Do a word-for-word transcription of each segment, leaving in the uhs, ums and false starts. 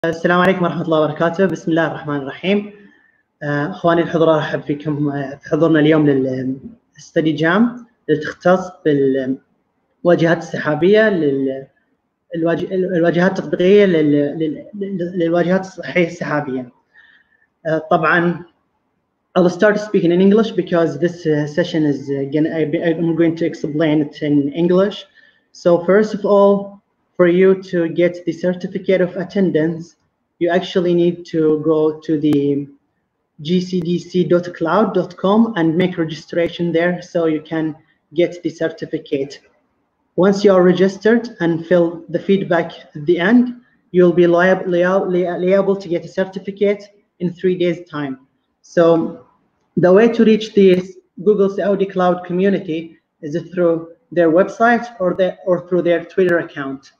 السلام عليكم ورحمة الله وبركاته. بسم الله الرحمن الرحيم. اخواني الحضور، ارحب فيكم في حضورنا اليوم للستدي جام اللي تختص بالواجهات السحابية، للواجهات التطبيقية للواجهات الصحية السحابية. طبعا I'll start speaking in English because this uh, session is uh, gonna, I'm going to explain it in English. So first of all, for you to get the certificate of attendance, you actually need to go to the g c d c dot cloud dot com and make registration there so you can get the certificate. Once you are registered and fill the feedback at the end, you'll be liable, liable to get a certificate in three days time. So the way to reach the Google Saudi Cloud community is through their website or, the, or through their Twitter account.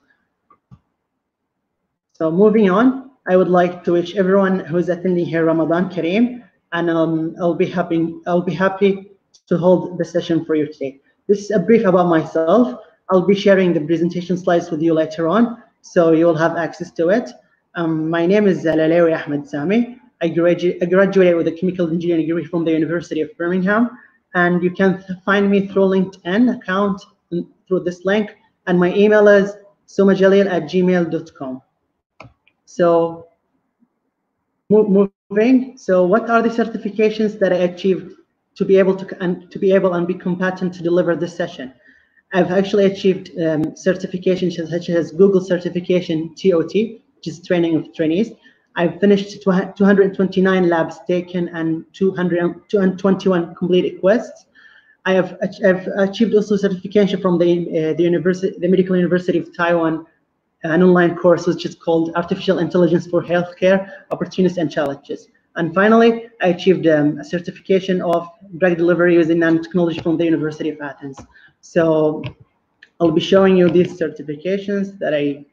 So moving on, I would like to wish everyone who's attending here Ramadan Kareem, and um, I'll be happy I'll be happy to hold the session for you today. This is a brief about myself. I'll be sharing the presentation slides with you later on, so you'll have access to it. Um, my name is Zalalewi Ahmed Sami. I, gradu I graduated with a chemical engineering degree from the University of Birmingham, and you can find me through LinkedIn account through this link, and my email is sumajalil at gmail dot com. So moving, so what are the certifications that I achieved to be able to and to be able and be competent to deliver this session? I've actually achieved um, certifications such as Google certification T O T, which is training of trainees. I've finished two hundred twenty-nine labs taken and two hundred twenty-one complete quests. I have I've achieved also certification from the uh, the university, the Medical University of Taiwan, an online course which is called Artificial Intelligence for Healthcare Opportunities and Challenges. And finally, I achieved um, a certification of drug delivery using nanotechnology from the University of Athens. So I'll be showing you these certifications that I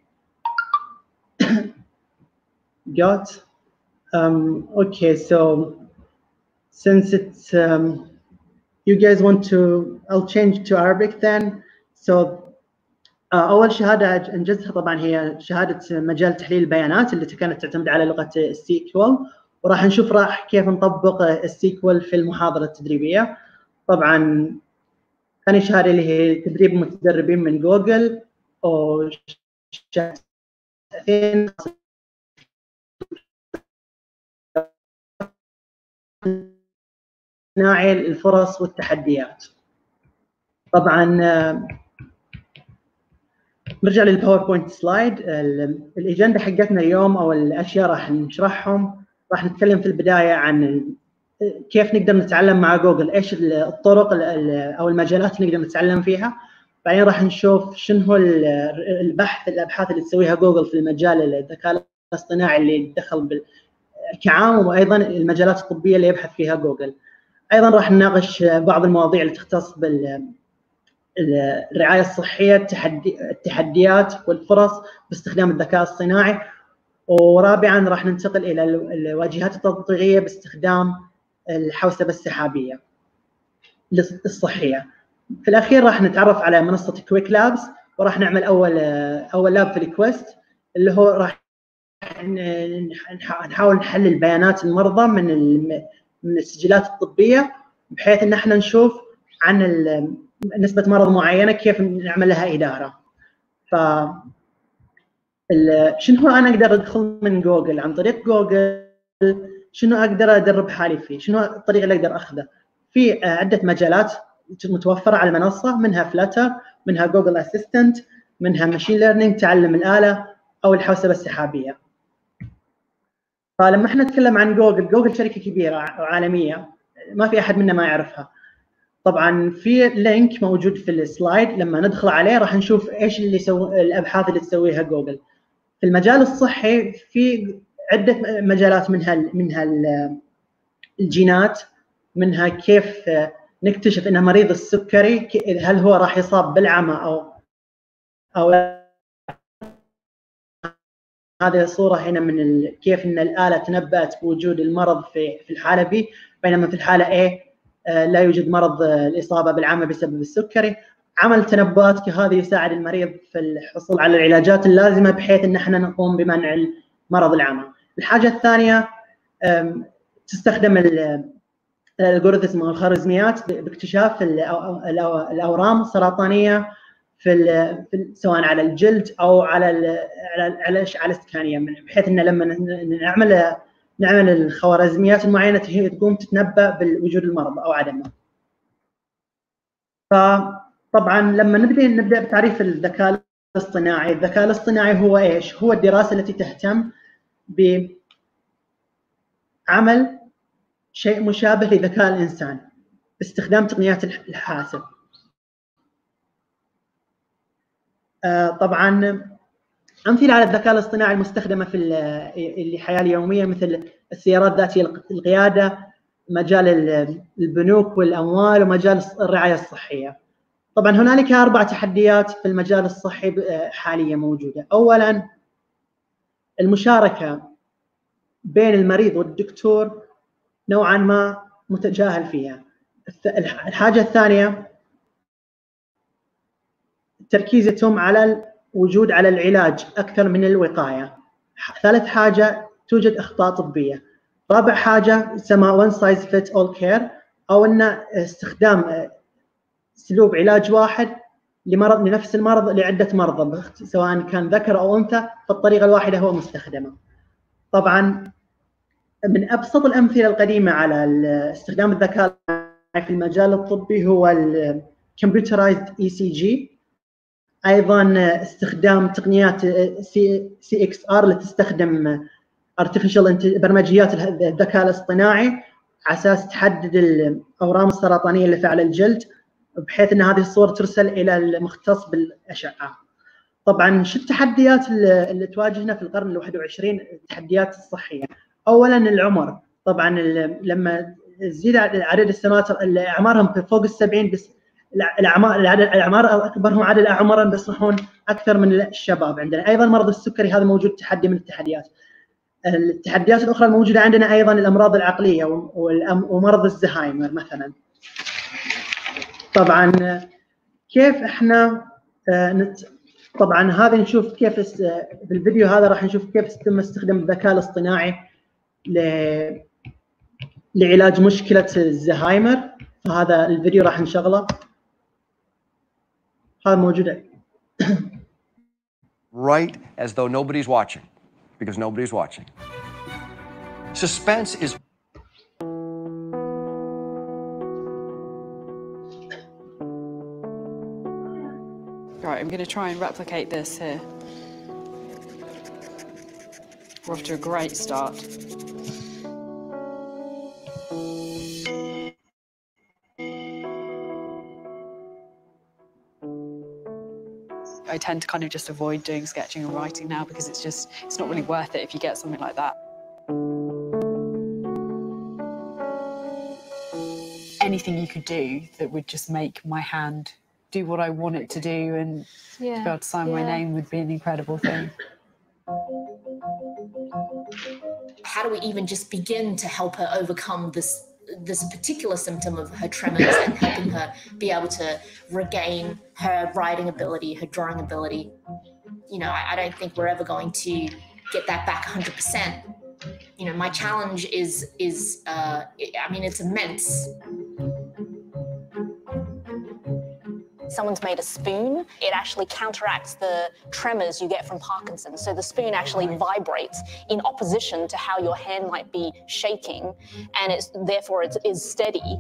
got. Um, okay, so since it's um, you guys want to, I'll change to Arabic then. So أول شهادة أنجزتها طبعا هي شهادة مجال تحليل البيانات اللي كانت تعتمد على لغة السيكوال، وراح نشوف راح كيف نطبق السيكوال في المحاضرة التدريبية. طبعا ثاني شهادة اللي هي تدريب متدربين من جوجل، أو شهادتين ناعي الفرص والتحديات. طبعا نرجع للباوربوينت سلايد. الاجنده حقتنا اليوم او الاشياء راح نشرحهم. راح نتكلم في البدايه عن كيف نقدر نتعلم مع جوجل، ايش الطرق او المجالات اللي نقدر نتعلم فيها. بعدين راح نشوف شنو هو البحث الابحاث اللي تسويها جوجل في المجال الذكاء الاصطناعي اللي دخل كعام، وايضا المجالات الطبيه اللي يبحث فيها جوجل. ايضا راح نناقش بعض المواضيع اللي تختص بال الرعاية الصحية، التحدي التحديات والفرص باستخدام الذكاء الصناعي. ورابعا راح ننتقل إلى الواجهات التطبيقية باستخدام الحوسبة السحابية الصحية. في الأخير راح نتعرف على منصة كويك لابس، وراح نعمل أول أول لاب في الكويست اللي هو راح نحاول نحلل بيانات المرضى من من السجلات الطبية، بحيث إن احنا نشوف عن نسبة مرض معينة كيف نعمل لها إدارة. ف شنو هو أنا أقدر أدخل من جوجل عن طريق جوجل، شنو أقدر أدرب حالي فيه، شنو الطريقة اللي أقدر أخذه. في عدة مجالات متوفرة على المنصة، منها فلاتر، منها جوجل أسيستنت، منها ماشين ليرنينج تعلم الآلة، أو الحوسبة السحابية. فلما احنا نتكلم عن جوجل، جوجل شركة كبيرة وعالمية ما في أحد منا ما يعرفها. طبعا في لينك موجود في السلايد، لما ندخل عليه راح نشوف ايش اللي سو... الابحاث اللي تسويها جوجل. في المجال الصحي في عده مجالات، منها منها الجينات، منها كيف نكتشف ان مريض السكري هل هو راح يصاب بالعمى او او هذه الصوره هنا من ال... كيف ان الاله تنبأت بوجود المرض في في الحاله B، بينما في الحاله A لا يوجد مرض الإصابة بالعمى بسبب السكري. عمل تنبؤات كهذه يساعد المريض في الحصول على العلاجات اللازمة، بحيث أن احنا نقوم بمنع مرض العمى. الحاجه الثانيه تستخدم الالغوريثم او الخوارزميات باكتشاف الاورام السرطانيه في سواء على الجلد او على على الاشعه السكانيه، بحيث ان لما نعمل نعمل الخوارزميات المعينه هي تقوم تتنبا بوجود المرض او عدمه. فطبعا لما نبدا نبدا بتعريف الذكاء الاصطناعي، الذكاء الاصطناعي هو ايش؟ هو الدراسه التي تهتم بعمل شيء مشابه لذكاء الانسان باستخدام تقنيات الحاسب. آه طبعا امثله على الذكاء الاصطناعي المستخدمه في الحياه اليوميه مثل السيارات ذاتيه القياده، مجال البنوك والاموال، ومجال الرعايه الصحيه. طبعا هنالك اربع تحديات في المجال الصحي حاليا موجوده. اولا المشاركه بين المريض والدكتور نوعا ما متجاهل فيها. الحاجه الثانيه تركيزهم على الوجود على العلاج اكثر من الوقايه. ثالث حاجه توجد اخطاء طبيه. رابع حاجه اسمها one size fits all care، او ان استخدام اسلوب علاج واحد لمرض لنفس المرض لعده مرضى سواء كان ذكر او انثى، فالطريقه الواحده هو مستخدمه. طبعا من ابسط الامثله القديمه على استخدام الذكاء في المجال الطبي هو الكمبيوترايزد اي سي جي، ايضا استخدام تقنيات سي سي اكس ار اللي تستخدم ارتفيشال برمجيات الذكاء الاصطناعي على اساس تحدد الاورام السرطانيه اللي في على الجلد، بحيث ان هذه الصور ترسل الى المختص بالاشعه. طبعا شو التحديات اللي تواجهنا في القرن الواحد والعشرين؟ التحديات الصحيه. اولا العمر، طبعا لما تزيد عدد السنوات اللي اعمارهم فوق السبعين، بس الاعمار الاعمار اكبرهم عدد اعمارا بيصبحون اكثر من الشباب. عندنا ايضا مرض السكري، هذا موجود تحدي من التحديات. التحديات الاخرى الموجوده عندنا ايضا الامراض العقليه ومرض الزهايمر مثلا. طبعا كيف احنا طبعا هذا نشوف كيف بالفيديو هذا راح نشوف كيف يتم استخدام الذكاء الاصطناعي لعلاج مشكله الزهايمر. فهذا الفيديو راح نشغله، هذا موجود. Right as though nobody's watching, because nobody's watching. Suspense is Right, I'm going to try and replicate this here. We're off to a great start. I tend to kind of just avoid doing sketching and writing now because it's just, it's not really worth it if you get something like that. Anything you could do that would just make my hand do what I want it to do and yeah, to be able to sign yeah. my name would be an incredible thing. How do we even just begin to help her overcome this this particular symptom of her tremors and helping her be able to regain her writing ability, her drawing ability? You know, I, I don't think we're ever going to get that back one hundred percent. You know, my challenge is, is uh, I mean, it's immense. Someone's made a spoon, it actually counteracts the tremors you get from Parkinson's. So the spoon actually vibrates in opposition to how your hand might be shaking, and it's therefore it is steady.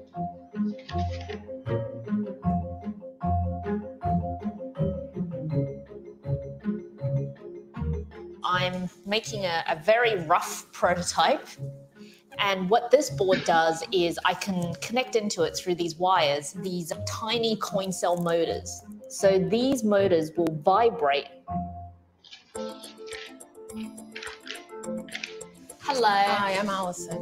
I'm making a, a very rough prototype. And what this board does is I can connect into it through these wires, these tiny coin cell motors. So these motors will vibrate. Hello. Hi, I'm Alison.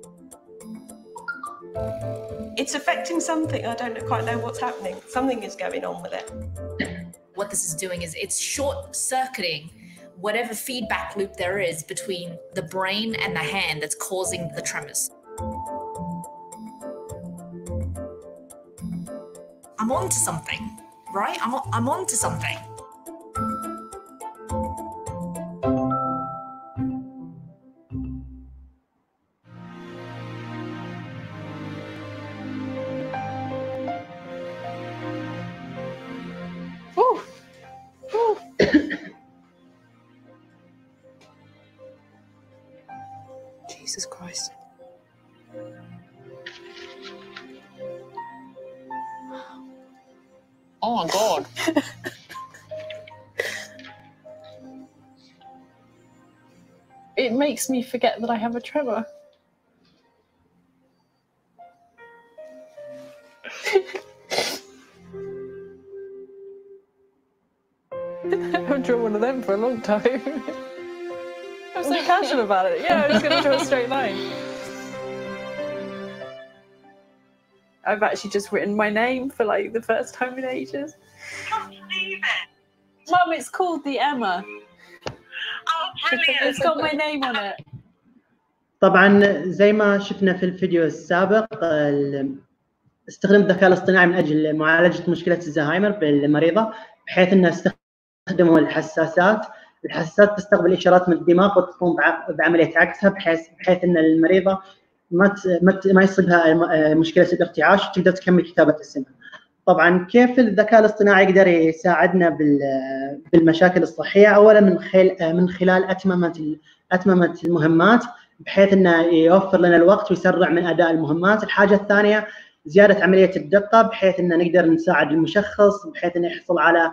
It's affecting something. I don't quite know what's happening. Something is going on with it. What this is doing is it's short-circuiting whatever feedback loop there is between the brain and the hand that's causing the tremors. I'm on to something, right? I'm, I'm on to something. Jesus Christ. Oh my God. It makes me forget that I have a tremor. I haven't drawn one of them for a long time. I'm so casual about it. Yeah, I'm just going to draw a straight line. I've actually just written my name for like the first time in ages. I can't believe it. Mum, it's called the Emma. Oh, brilliant. It's got my name on it. طبعا زي ما شفنا في الفيديو السابق استخدم الذكاء الاصطناعي من اجل معالجه مشكله الزهايمر بالمريضه، بحيث انه استخدموا الحساسات. الحساسات تستقبل اشارات من الدماغ وتقوم بعمليه عكسها، بحيث بحيث ان المريضه ما ما يصيبها مشكله الارتعاش وتقدر تكمل كتابه اسمها. طبعا كيف الذكاء الاصطناعي يقدر يساعدنا بالمشاكل الصحيه؟ اولا من خلال من خلال اتممه اتممه المهمات، بحيث انه يوفر لنا الوقت ويسرع من اداء المهمات. الحاجه الثانيه زياده عمليه الدقه، بحيث ان نقدر نساعد المشخص بحيث انه يحصل على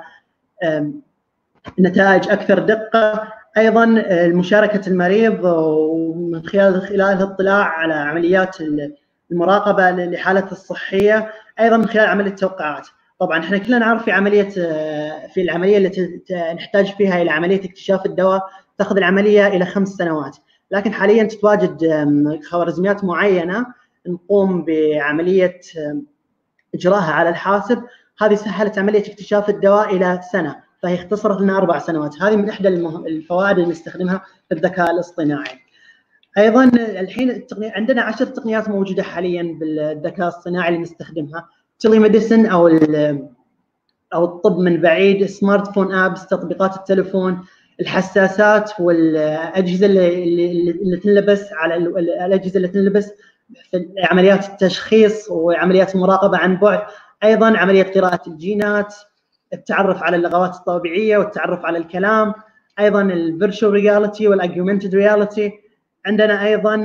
نتائج اكثر دقه. ايضا مشاركه المريض ومن خلال خلال الاطلاع على عمليات المراقبه لحالته الصحيه، ايضا من خلال عمليه التوقعات. طبعا احنا كلنا نعرف في عمليه في العمليه التي نحتاج فيها الى عمليه اكتشاف الدواء تاخذ العمليه الى خمس سنوات، لكن حاليا تتواجد خوارزميات معينه نقوم بعمليه اجراءها على الحاسب. هذه سهلت عمليه اكتشاف الدواء الى سنه، فهي اختصرت لنا اربع سنوات. هذه من احدى الفوائد اللي نستخدمها في الذكاء الاصطناعي. ايضا الحين التقنية عندنا عشر تقنيات موجوده حاليا بالذكاء الصناعي اللي نستخدمها: تيلي ميديسن او او الطب من بعيد، سمارت فون ابس، تطبيقات التليفون، الحساسات والاجهزه اللي, اللي تنلبس على الاجهزه اللي تنلبس في عمليات التشخيص وعمليات المراقبه عن بعد. ايضا عمليه قراءه الجينات، التعرف على اللغات الطبيعيه والتعرف على الكلام. ايضا الفيرتشوال رياليتي والاجيومنتد رياليتي. عندنا ايضا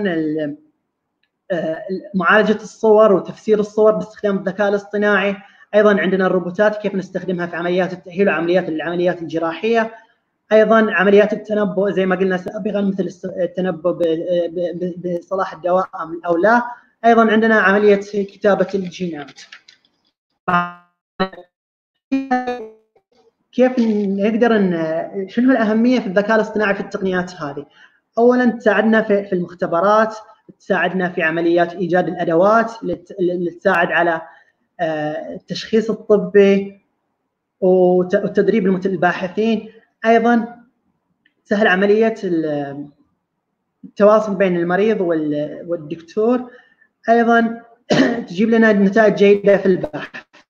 معالجه الصور وتفسير الصور باستخدام الذكاء الاصطناعي. ايضا عندنا الروبوتات كيف نستخدمها في عمليات التاهيل وعمليات العمليات الجراحيه. ايضا عمليات التنبؤ زي ما قلنا سابقا، مثل التنبؤ بصلاح الدواء او لا. ايضا عندنا عمليه كتابه الجينات. كيف نقدر ان شنو الاهميه في الذكاء الاصطناعي في التقنيات هذه؟ اولا تساعدنا في المختبرات، تساعدنا في عمليات ايجاد الادوات اللي تساعد على التشخيص الطبي وتدريب الباحثين. ايضا سهل عمليه التواصل بين المريض والدكتور. ايضا تجيب لنا نتائج جيده في البحث.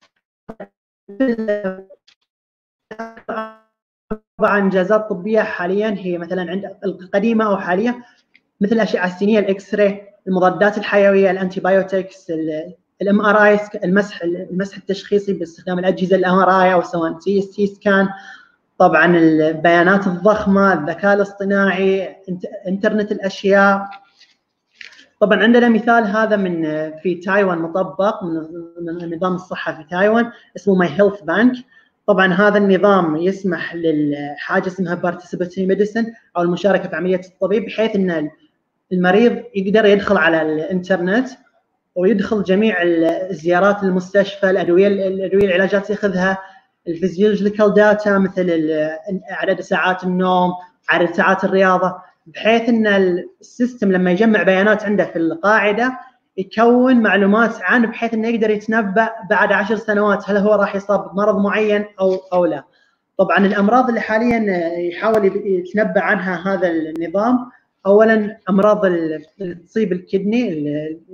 طبعا انجازات طبيه حاليا هي مثلا عند القديمه او حاليا، مثل الاشعه السينيه، الاكس راي، المضادات الحيويه، الانتي بايوتكس، الام ار اي، المسح المسح التشخيصي باستخدام الاجهزه الام ار اي او سواء سي سي سكان. طبعا البيانات الضخمه، الذكاء الاصطناعي، انترنت الاشياء. طبعا عندنا مثال هذا من في تايوان مطبق من نظام الصحه في تايوان اسمه ماي هيلث بانك. طبعا هذا النظام يسمح للحاجه اسمها بارتيسيباتوري ميديسن او المشاركه في عمليه الطبيب، بحيث ان المريض يقدر يدخل على الانترنت ويدخل جميع الزيارات للمستشفى، الادويه الادويه العلاجات ياخذها، الفيزيولوجيكال داتا مثل عدد ساعات النوم، عدد ساعات الرياضه، بحيث ان السيستم لما يجمع بيانات عنده في القاعده يكون معلومات عنه، بحيث انه يقدر يتنبأ بعد عشر سنوات هل هو راح يصاب بمرض معين او او لا. طبعا الامراض اللي حاليا يحاول يتنبأ عنها هذا النظام، اولا امراض اللي تصيب الكدني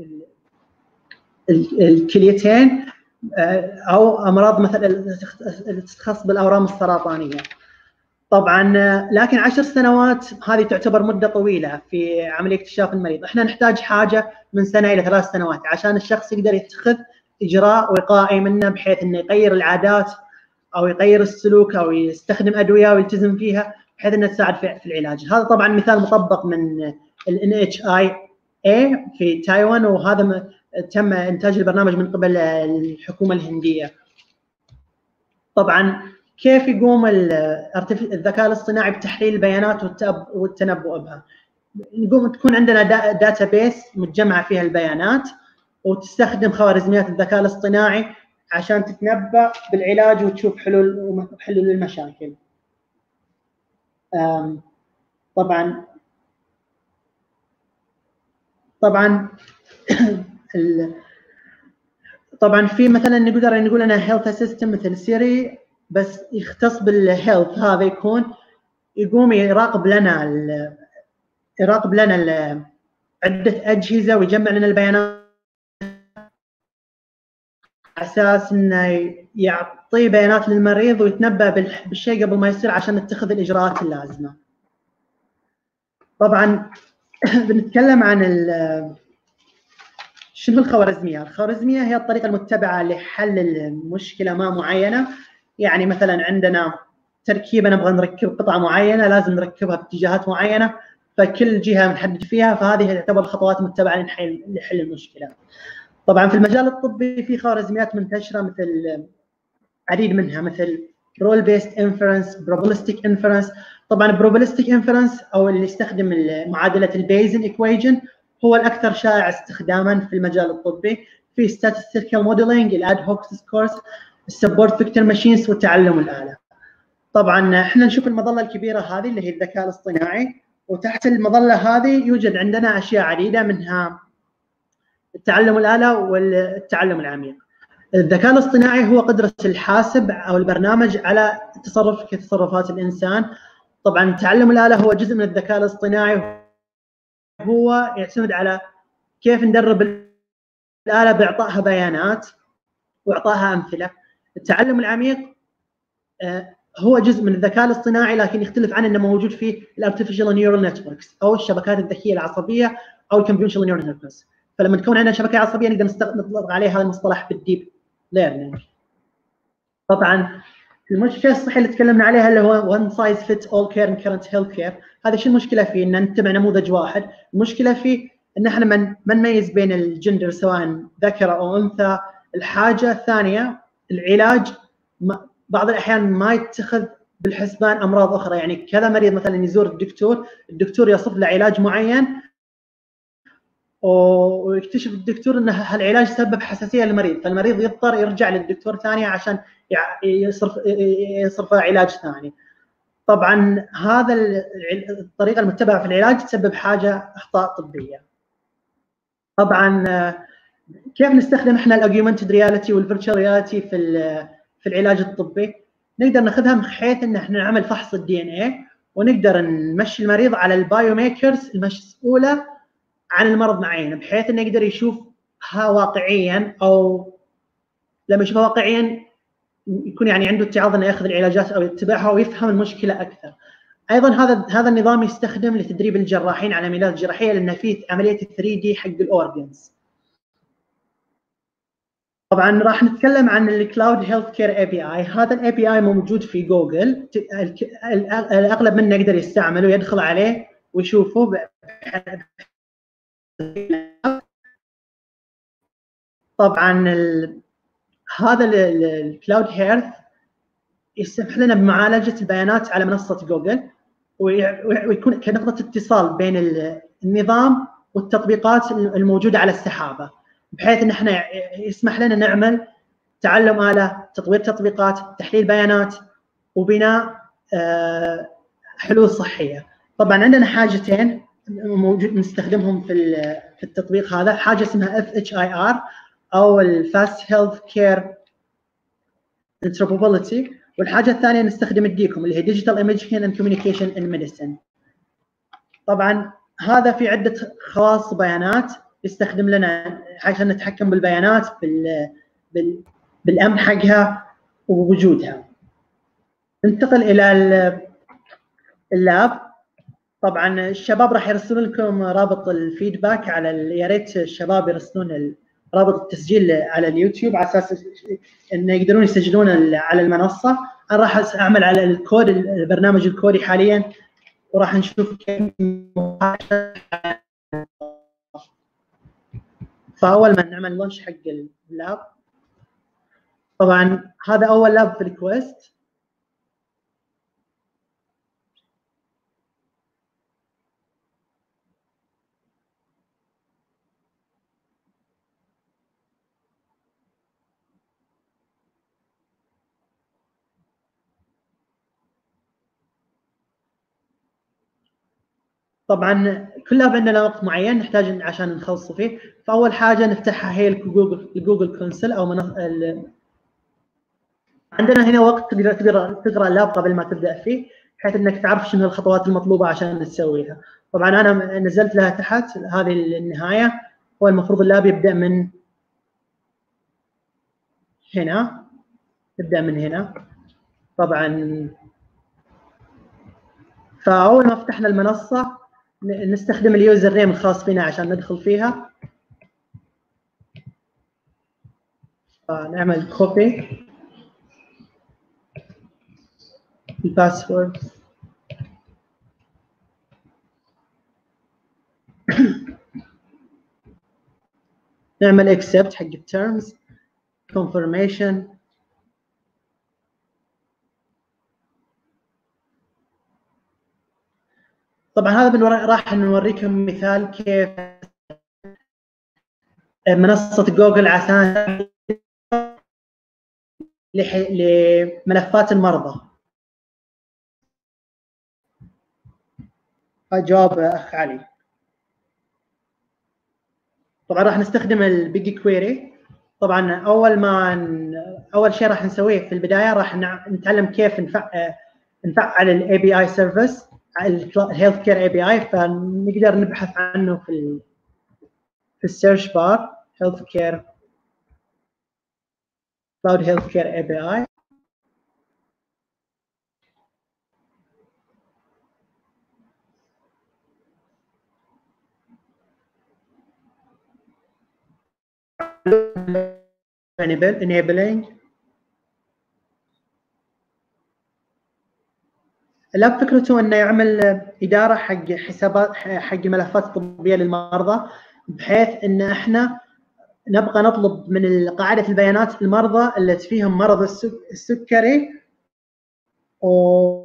الكليتين، او امراض مثلا اللي تخص بالاورام السرطانيه. طبعا لكن عشر سنوات هذه تعتبر مده طويله في عمليه اكتشاف المريض. احنا نحتاج حاجه من سنه الى ثلاث سنوات عشان الشخص يقدر يتخذ اجراء وقائي منه، بحيث انه يغير العادات او يغير السلوك او يستخدم ادويه ويلتزم فيها، بحيث انها تساعد في العلاج. هذا طبعا مثال مطبق من ال إن إتش آي A في تايوان، وهذا تم إنتاج البرنامج من قبل الحكومة الهندية. طبعا كيف يقوم الذكاء الاصطناعي بتحليل البيانات والتنبؤ بها؟ نقوم تكون عندنا داتا بيس متجمعة فيها البيانات، وتستخدم خوارزميات الذكاء الاصطناعي عشان تتنبأ بالعلاج وتشوف حلول حلول المشاكل. طبعا طبعا طبعا في مثلا نقدر نقول انه هيلث اسيستنت مثل سيري، بس يختص بالهيلث، هذا يكون يقوم يراقب لنا يراقب لنا عده اجهزه ويجمع لنا البيانات على اساس انه يعطي بيانات للمريض ويتنبأ بالشيء قبل ما يصير عشان نتخذ الاجراءات اللازمه. طبعا بنتكلم عن شنو الخوارزميه؟ الخوارزميه هي الطريقه المتبعه لحل المشكله ما معينه. يعني مثلا عندنا تركيبه نبغى نركب قطعه معينه، لازم نركبها باتجاهات معينه، فكل جهه نحدد فيها، فهذه تعتبر الخطوات المتبعه لحل لحل المشكله. طبعا في المجال الطبي في خوارزميات منتشره مثل عديد منها، مثل role based inference، probabilistic inference. طبعا probabilistic inference او اللي يستخدم معادله البيزن equation هو الاكثر شائع استخداما في المجال الطبي. في statistical modeling، الاد هوك سكورز، السبورت فيكتور ماشينز، والتعلم الآلة. طبعا احنا نشوف المظله الكبيره هذه اللي هي الذكاء الاصطناعي، وتحت المظله هذه يوجد عندنا اشياء عديده، منها التعلم الآلة والتعلم العميق. الذكاء الاصطناعي هو قدرة الحاسب أو البرنامج على التصرف كتصرفات الإنسان. طبعا تعلم الآلة هو جزء من الذكاء الاصطناعي، هو يعتمد على كيف ندرب الآلة بإعطائها بيانات وإعطائها أمثلة. التعلم العميق هو جزء من الذكاء الاصطناعي، لكن يختلف عن انه موجود في الارتفيشال نيورال نتوركس او الشبكات الذكيه العصبيه او الكمبيوتر نيورال نتوركس. فلما تكون عندنا شبكه عصبيه نقدر نطلق عليها هذا المصطلح بالديب ليرنينج. طبعا المشكله الصحيه اللي تكلمنا عليها اللي هو one size fits all care in current health care، هذا شو المشكله فيه؟ ان نتبع نموذج واحد. المشكله فيه ان احنا ما نميز بين الجندر سواء ذكر او انثى. الحاجه الثانيه العلاج بعض الاحيان ما يتخذ بالحسبان امراض اخرى. يعني كذا مريض مثلا يزور الدكتور، الدكتور يصف له علاج معين ويكتشف الدكتور ان هالعلاج سبب حساسيه للمريض، فالمريض يضطر يرجع للدكتور ثاني عشان يصرف يصرف علاج ثاني. طبعا هذا الطريقه المتبعه في العلاج تسبب حاجه اخطاء طبيه. طبعا كيف نستخدم احنا الاوجمانتد رياليتي والفيرتشوال رياليتي في في العلاج الطبي؟ نقدر ناخذها من حيث ان احنا نعمل فحص الدي ان اي، ونقدر نمشي المريض على البايو ميكرز المسؤوله عن المرض معين، بحيث انه يقدر يشوفها واقعيا، او لما يشوفها واقعيا يكون يعني عنده اتعاظ انه ياخذ العلاجات او يتبعها ويفهم المشكله اكثر. ايضا هذا هذا النظام يستخدم لتدريب الجراحين على عمليات جراحيه، لان فيه عمليه ثري دي حق الاورجنز. طبعا راح نتكلم عن الكلاود هيلث كير اي بي اي. هذا الاي بي اي موجود في جوجل، الاغلب منا يقدر يستعمله ويدخل عليه ويشوفه. طبعا ال... هذا الكلاود هيلث يسمح لنا بمعالجه البيانات على منصه جوجل، ويكون كنقطه اتصال بين النظام والتطبيقات الموجوده على السحابه، بحيث ان احنا يسمح لنا نعمل تعلم آلة، تطوير تطبيقات، تحليل بيانات، وبناء حلول صحيه. طبعا عندنا حاجتين موجود نستخدمهم في في التطبيق هذا، حاجه اسمها اف اتش اي ار او الفاست هيلث كير انتربرابيلتي، والحاجه الثانيه نستخدم الديكوم اللي هي ديجيتال ايميجينج اند كوميونيكيشن ان ميديسن. طبعا هذا في عده خواص بيانات يستخدم لنا عشان نتحكم بالبيانات بال بال بالامن حقها ووجودها. ننتقل الى اللاب. طبعا الشباب راح يرسلون لكم رابط الفيدباك على، يا ريت الشباب يرسلون رابط التسجيل على اليوتيوب على اساس انه يقدرون يسجلون على المنصه. انا راح اعمل على الكود البرنامج الكودي حاليا، وراح نشوف كيف فاول ما نعمل لونش حق اللاب، طبعا هذا اول لاب في الكويست. طبعا كل لاب عندنا وقت معين نحتاج عشان نخلص فيه. فاول حاجه نفتحها هي الجوجل الجوجل كونسل او منص... ال... عندنا هنا وقت تقدر تقرا تقرا اللاب قبل ما تبدا فيه، بحيث انك تعرف شنو الخطوات المطلوبه عشان تسويها. طبعا انا نزلت لها تحت هذه النهايه. هو المفروض اللاب يبدا من هنا، يبدا من هنا طبعا. فاول ما فتحنا المنصه نستخدم اليوزر نيم الخاص فينا عشان ندخل فيها. نعمل كوبي الباسورد. نعمل اكسبت حق التيرمز كونفirmation. طبعا هذا راح نوريكم مثال كيف منصه جوجل عشان لملفات المرضى. جواب اخ علي. طبعا راح نستخدم البيج كويري. طبعا اول ما ن... اول شيء راح نسويه في البدايه راح نتعلم كيف نفع... نفعل الاي بي اي سيرفيس، الهيلث كير اي بي اي. فنقدر نبحث عنه في ال... في السيرش بار هيلث كير كلاود هيلث كير اي بي اي. enabling. اللاب فكرته انه يعمل اداره حق حسابات حق الملفات الطبيه للمرضى، بحيث ان احنا نبغى نطلب من قاعده البيانات المرضى اللي فيهم مرض السكري و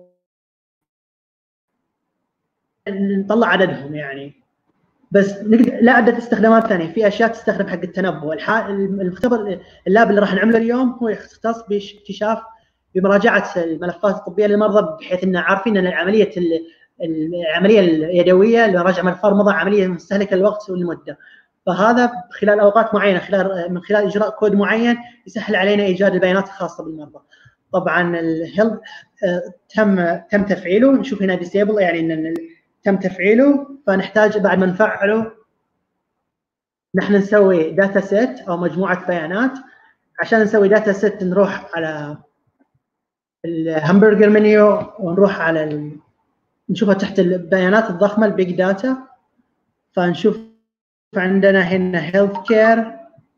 نطلع عددهم يعني. بس نقدر لا عده استخدامات ثانيه، في اشياء تستخدم حق التنبؤ. المختبر اللاب اللي راح نعمله اليوم هو يختص باكتشاف بمراجعه الملفات الطبيه للمرضى، بحيث ان عارفين ان العمليه العمليه اليدويه لمراجعه ملفات المرضى عمليه مستهلكه الوقت والمده. فهذا خلال اوقات معينه، خلال من خلال اجراء كود معين يسهل علينا ايجاد البيانات الخاصه بالمرضى. طبعا الهيلث تم تم تفعيله. نشوف هنا ديسيبل يعني ان تم تفعيله. فنحتاج بعد ما نفعله نحن نسوي داتا سيت او مجموعه بيانات. عشان نسوي داتا سيت نروح على الهامبرجر منيو ونروح على ال... نشوفها تحت البيانات الضخمه البيج داتا. فنشوف عندنا هنا هيلث كير.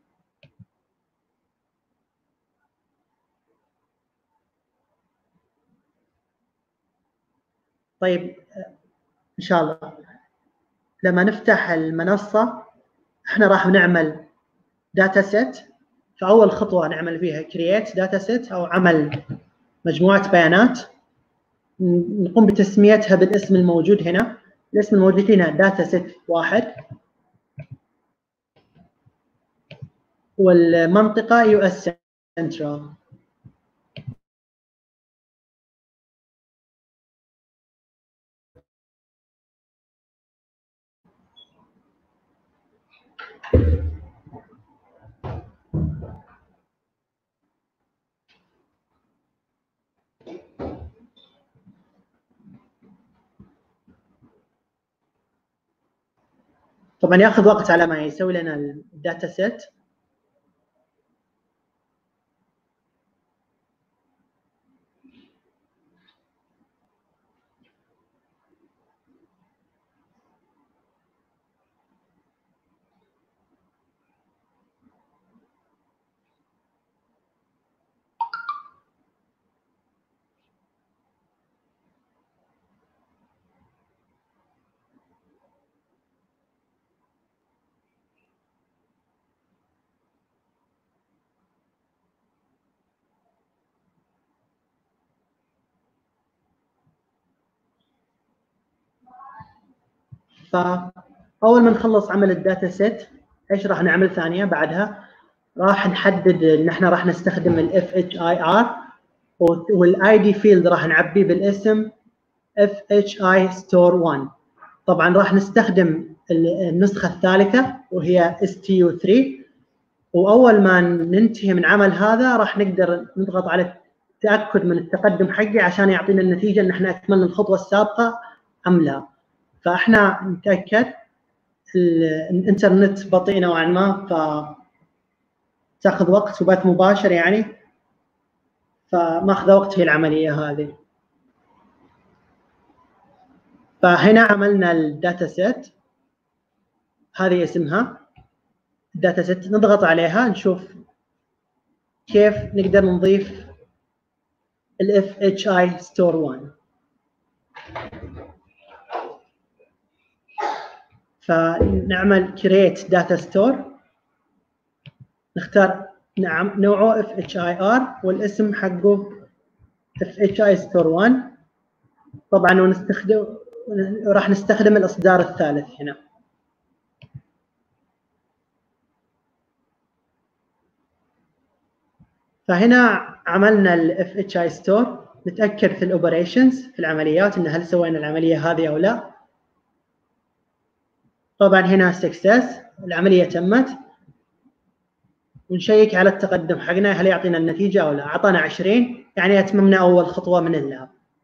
طيب ان شاء الله لما نفتح المنصه احنا راح نعمل داتا سيت. فاول خطوه نعمل فيها كرييت داتا سيت او عمل مجموعه بيانات. نقوم بتسميتها بالاسم الموجود هنا. الاسم الموجود هنا داتا سيت واحد، والمنطقه يو اس سنترال. طبعا ياخذ وقت على ما يسوي لنا الداتا سيت. فاول ما نخلص عمل الداتا سيت ايش راح نعمل ثانيه بعدها؟ راح نحدد ان احنا راح نستخدم الاف اتش اي ار والاي دي فيلد راح نعبيه بالاسم اف اتش اي ستور واحد. طبعا راح نستخدم النسخه الثالثه وهي اس تي يو ثلاثة، واول ما ننتهي من عمل هذا راح نقدر نضغط على التاكد من التقدم حقي عشان يعطينا النتيجه ان احنا اكملنا الخطوه السابقه ام لا. فاحنا نتاكد الانترنت بطيء نوعا ما ف تاخذ وقت وبث مباشر يعني، فماخذه وقت في العمليه هذه. فهنا عملنا الداتا سيت، هذه اسمها الداتا سيت، نضغط عليها نشوف كيف نقدر نضيف الاف اتش اي ستور واحد. فنعمل create data store، نختار نعم نوعه اف اتش اي ار والاسم حقه اف اتش اي ستور واحد. طبعا ونستخدم راح نستخدم الاصدار الثالث هنا. فهنا عملنا الاف اتش اي ستور، نتاكد في الاوبريشنز في العمليات ان هل سوينا العمليه هذه او لا. طبعا هنا سكسس، العمليه تمت، ونشيك على التقدم حقنا هل يعطينا النتيجه او لا. اعطانا عشرين يعني اتممنا اول خطوه من اللاب.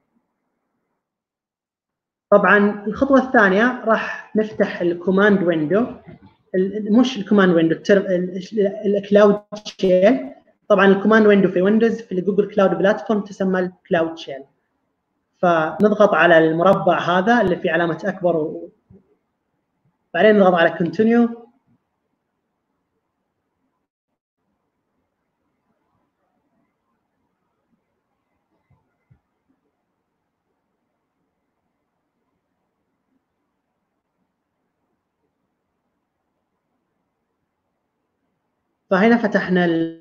طبعا الخطوه الثانيه راح نفتح الكوماند ويندو، مش الكوماند ويندو، الكلاود شيل. طبعا الكوماند ويندو في ويندوز في الجوجل كلاود بلاتفورم تسمى الكلاود شيل. فنضغط على المربع هذا اللي فيه علامه اكبر و... بعدين نضغط على كونتينيو. فهنا فتحنا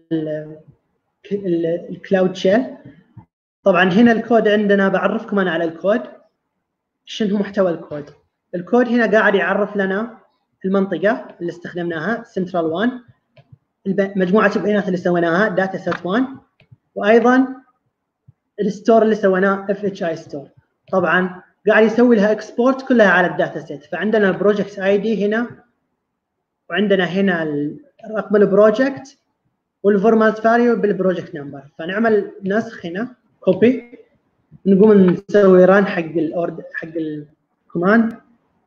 الكلاود شيل. طبعا هنا الكود عندنا، بعرفكم انا على الكود شنو هو محتوى الكود. الكود هنا قاعد يعرف لنا المنطقه اللي استخدمناها سنترال واحد، مجموعه البيانات اللي سويناها داتا سيت واحد، وايضا الستور اللي سويناه اف اتش اي ستور. طبعا قاعد يسوي لها اكسبورت كلها على الداتا سيت. فعندنا البروجكت اي دي هنا، وعندنا هنا رقم البروجكت والفورمات فاليو بالبروجكت نمبر. فنعمل نسخ هنا كوبي، نقوم نسوي ران حق الاورد حق الكوماند.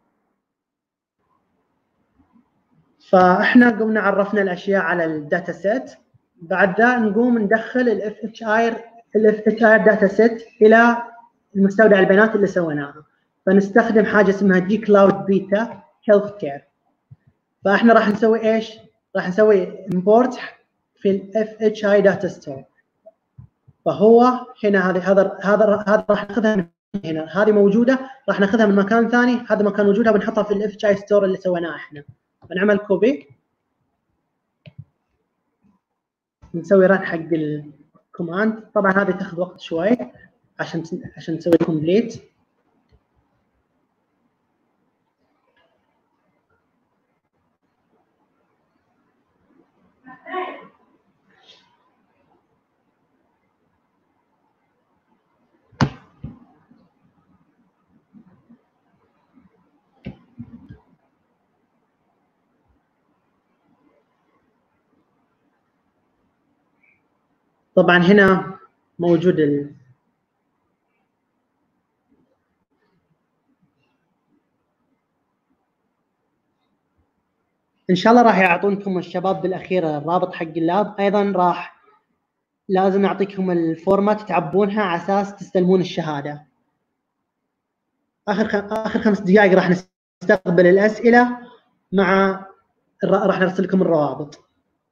فاحنا قمنا عرفنا الاشياء على الداتا سيت. بعد ذا نقوم ندخل الاف اتش اي الاف اتش اي داتا سيت الى المستودع البيانات اللي سويناها. فنستخدم حاجه اسمها جي كلاود بيتا هيلث كير. فاحنا راح نسوي ايش؟ راح نسوي امبورت في الاف اتش اي داتا ستور. فهو هنا هذه هذا هذا هذا راح ناخذها من هنا، هذه موجوده راح ناخذها من مكان ثاني، هذا مكان وجودها بنحطها في الاف اتش اي ستور اللي سويناه احنا. بنعمل كوبي، نسوي ران حق الكوماند. طبعا هذه تاخذ وقت شوي عشان عشان نسوي كومبليت. طبعا هنا موجود ال... ان شاء الله راح يعطونكم الشباب بالاخير الرابط حق اللاب. ايضا راح لازم نعطيكم الفورمات تعبونها على اساس تستلمون الشهاده. اخر خ... اخر خمس دقائق راح نستقبل الاسئله، مع راح نرسل لكم الروابط.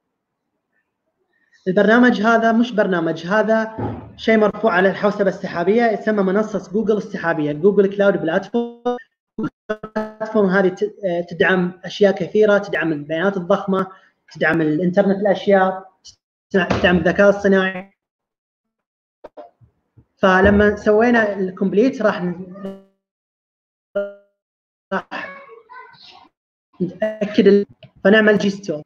البرنامج هذا مش برنامج، هذا شيء مرفوع على الحوسبه السحابيه، يسمى منصه جوجل السحابيه، جوجل كلاود بلاتفورم. البلاتفورم هذه تدعم اشياء كثيره، تدعم البيانات الضخمه، تدعم الانترنت الاشياء، تدعم الذكاء الصناعي. فلما سوينا الكومبليت راح راح نتاكد فنعمل جي ستور.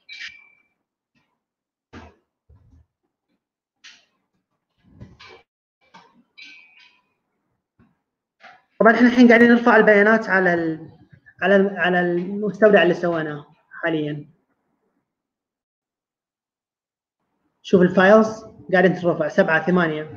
طبعا احنا الحين قاعدين نرفع البيانات على ال على ال على المستودع اللي سويناه حاليا. شوف الفايلز قاعدين ترفع سبعة ثمانية.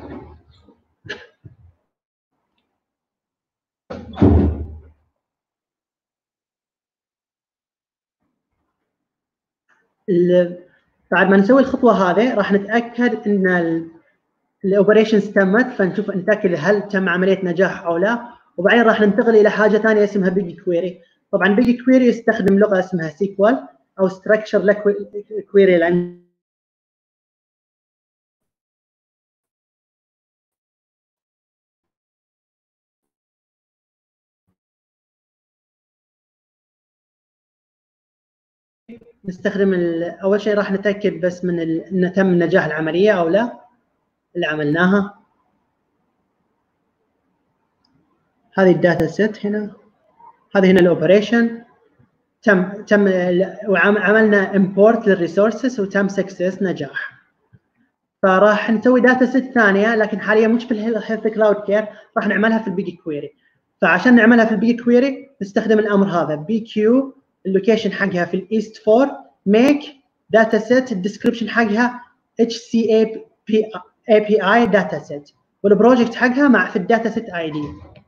بعد ما نسوي الخطوه هذه راح نتاكد ان الاوبريشنز تمت، فنشوف نتاكد هل تم عمليه نجاح او لا، وبعدين راح ننتقل الى حاجه ثانيه اسمها بيجي كويري. طبعا بيجي كويري يستخدم لغه اسمها سيكوال او ستراكشر كويري لان نستخدم اول شيء راح نتاكد بس من ان تم نجاح العمليه او لا اللي عملناها. هذه الداتا سيت هنا، هذه هنا الاوبريشن تم تم وعملنا امبورت للريسورسز وتم سكسس نجاح. فراح نسوي داتا سيت ثانيه لكن حاليا مش في الهيلث كلاود كير، راح نعملها في البيجي كويري. فعشان نعملها في البيجي كويري نستخدم الامر هذا بي كيو، اللوكيشن حقها في الايست فور، ميك داتا سيت الديسكربشن حقها اتش سي اي بي اي داتا سيت، والبروجكت حقها مع في الداتا سيت اي دي.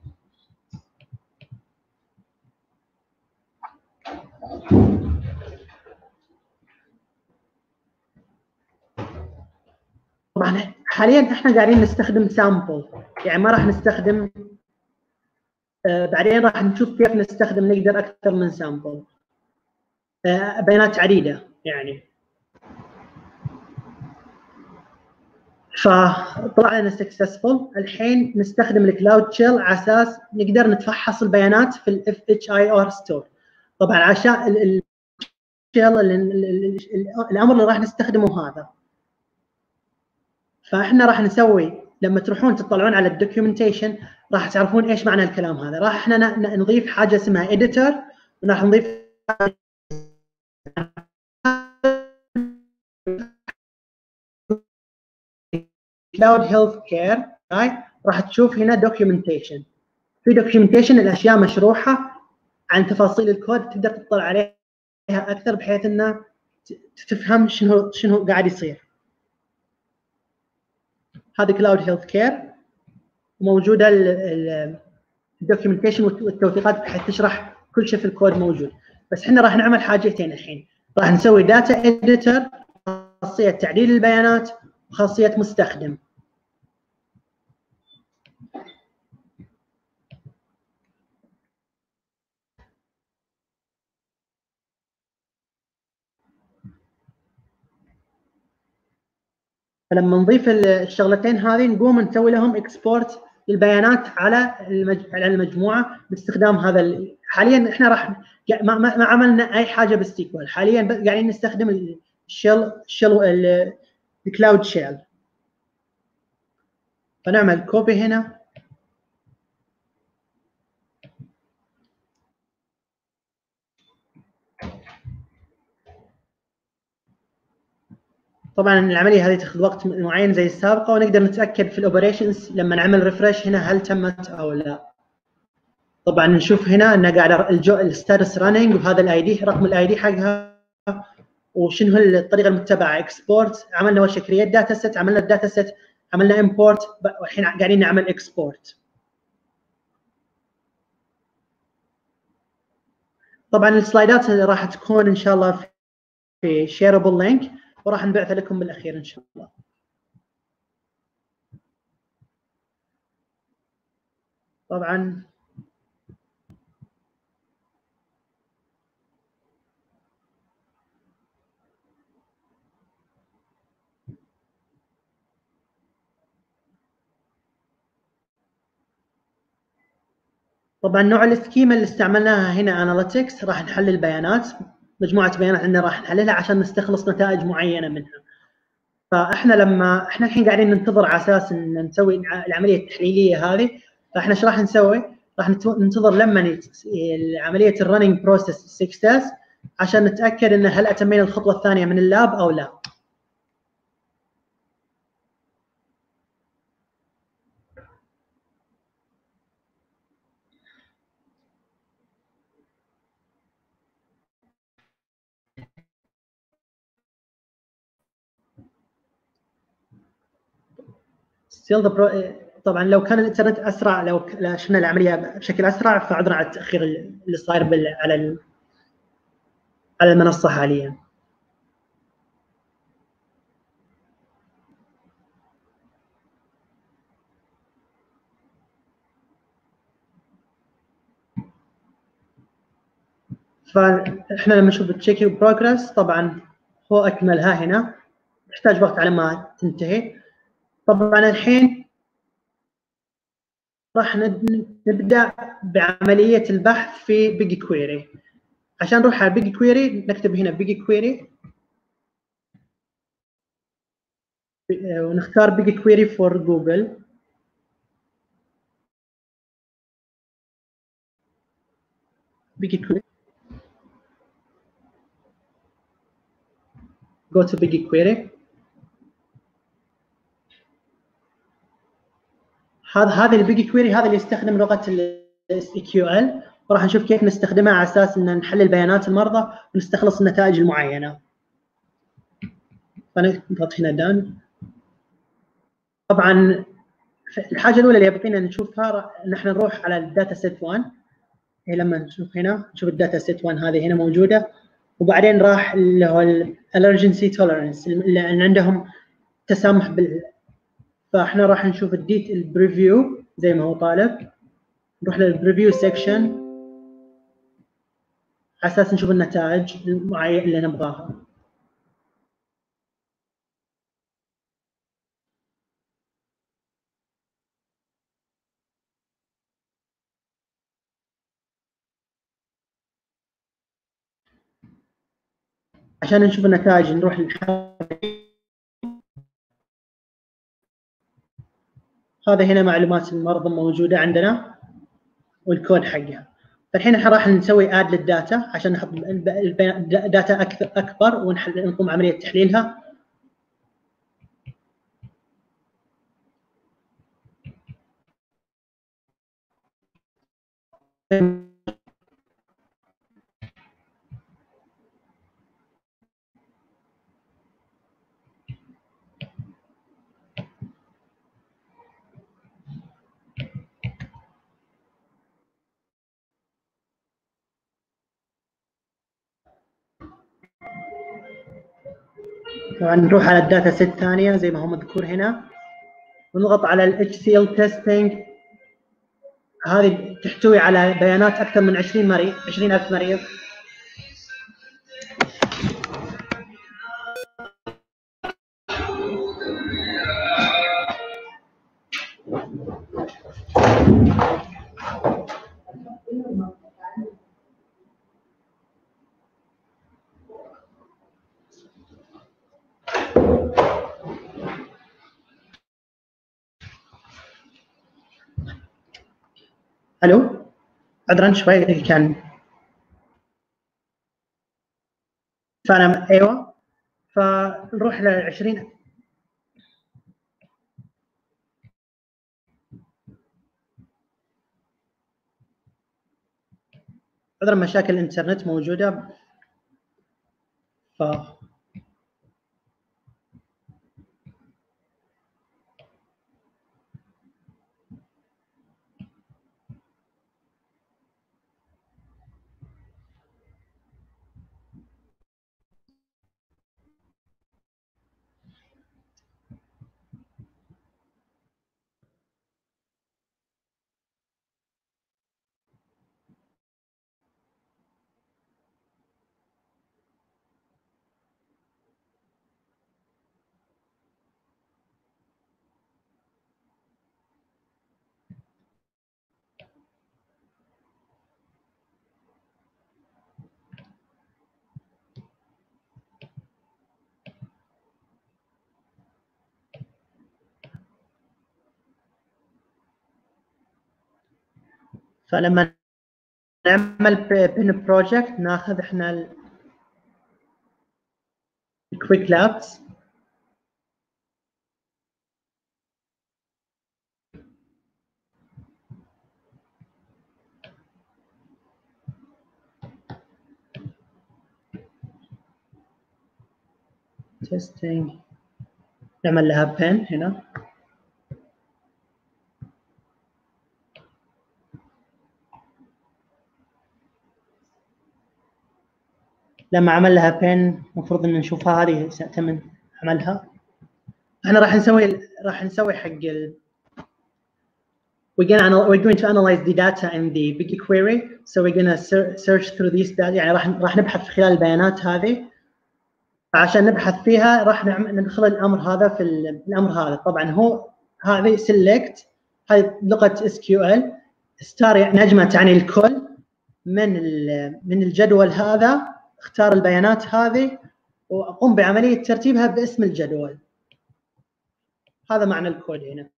طبعا حاليا احنا قاعدين نستخدم سامبل، يعني ما راح نستخدم آه بعدين راح نشوف كيف نستخدم نقدر اكثر من سامبل آه بيانات عديده يعني. فطلع لنا سكسسفول. الحين نستخدم الكلاود شيل على اساس نقدر نتفحص البيانات في الاف اتش اي ار ستور. طبعا عشان الشيل الامر اللي راح نستخدمه هذا، فاحنا راح نسوي لما تروحون تطلعون على الدوكيومنتيشن راح تعرفون ايش معنى الكلام هذا. راح احنا نضيف حاجه اسمها اديتور، وراح نضيف كلاود هيلث كير. راح تشوف هنا دوكيومنتيشن، في دوكيومنتيشن الاشياء مشروحه عن تفاصيل الكود تقدر تطلع عليها اكثر بحيث انه تفهم شنو شنو قاعد يصير. هذا كلاود هيلث كير موجوده الدوكيومنتيشن والتوثيقات بحيث تشرح كل شيء في الكود موجود. بس احنا راح نعمل حاجتين الحين، راح نسوي داتا اديتور، خاصيه تعديل البيانات وخاصيه مستخدم. فلما نضيف الشغلتين هذه نقوم نسوي لهم اكسبورت للبيانات على على المجموعه باستخدام هذا. حاليا احنا راح ما, ما عملنا اي حاجه بالسيكوال، حاليا قاعدين نستخدم الشيل الشيل الكلاود شيل. فنعمل كوبي هنا، طبعا العمليه هذه تاخذ وقت معين زي السابقه، ونقدر نتاكد في الاوبريشنز لما نعمل ريفرش هنا هل تمت او لا. طبعا نشوف هنا انه قاعد الستاتس رانينج، وهذا الاي دي رقم الاي دي حقها، وشنو الطريقه المتبعه. اكسبورت عملنا اول شيء كرييت داتا سيت، عملنا الداتا سيت، عملنا امبورت، والحين قاعدين نعمل اكسبورت. طبعا السلايدات اللي راح تكون ان شاء الله في شيربل لينك، وراح نبعثها لكم بالاخير ان شاء الله. طبعا طبعا نوع السكيما اللي استعملناها هنا اناليتكس، راح نحلل بيانات، مجموعه بيانات عندنا راح نحللها عشان نستخلص نتائج معينه منها. فاحنا لما احنا الحين قاعدين ننتظر على اساس ان نسوي العمليه التحليليه هذه، فاحنا ايش راح نسوي؟ راح ننتظر لما عمليه الرننج بروسيس سكسس عشان نتاكد ان هل اتمينا الخطوه الثانيه من اللاب او لا. Still the pro... طبعا لو كان الانترنت اسرع، لو شفنا العمليه بشكل اسرع، فعذرا على التاخير اللي صاير بال... على ال... على المنصه حاليا. فاحنا لما نشوف التشيك بروجرس طبعا هو اكملها هنا، تحتاج وقت على ما تنتهي. طبعا الحين راح نبدا بعمليه البحث في بيج كويري. عشان نروح على بيج كويري نكتب هنا بيج كويري ونختار بيج كويري فور جوجل. بيج كويري go to بيج كويري. هذا هذا البيج كويري هذا اللي يستخدم لغه الاس كيو ال، وراح نشوف كيف نستخدمها على اساس ان نحلل بيانات المرضى ونستخلص النتائج المعينه. فنضغط هنا دان. طبعا الحاجه الاولى اللي يبقينا نشوفها ان احنا نروح على الداتا سيت واحد. لما نشوف هنا نشوف الداتا سيت واحد هذه هنا موجوده، وبعدين راح اللي هو الالرجنسي توليرنس اللي عندهم تسامح بال. فاحنا راح نشوف الديت البريفيو زي ما هو طالب، نروح للبريفيو سيكشن على اساس نشوف النتائج المعينه اللي نبغاها. عشان نشوف النتائج نروح للحاجة. هذا هنا معلومات المرضى موجوده عندنا والكود حقها. فالحين احنا راح نسوي اد للداتا عشان نحط الداتا اكثر اكبر ونقوم عمليه تحليلها. طبعا نروح على الداتا سيت الثانيه زي ما هو مذكور هنا، ونضغط على ال إتش سي إل testing. هذه تحتوي على بيانات اكثر من عشرين مريض، عشرين ألف مريض. الو عذرا شوي كان فانا ايوه. فنروح ل عشرين. عذرا مشاكل الانترنت موجوده. ف فلما نعمل بين بروجكت ناخذ احنا quick labs. testing. نعمل لها بين هنا. لما عمل لها بين المفروض ان نشوفها هذه تم عملها. احنا راح نسوي راح نسوي حق ال we're gonna we're going to analyze the data in the BigQuery, so we're gonna search through these data. يعني راح راح نبحث في خلال البيانات هذه. عشان نبحث فيها راح ندخل الامر هذا في الامر هذا. طبعا هو هذه select، هذه لغه إس كيو إل. ستار نجمه تعني الكل من من الجدول هذا. اختار البيانات هذه واقوم بعمليه ترتيبها باسم الجدول. هذا معنى الكود هنا.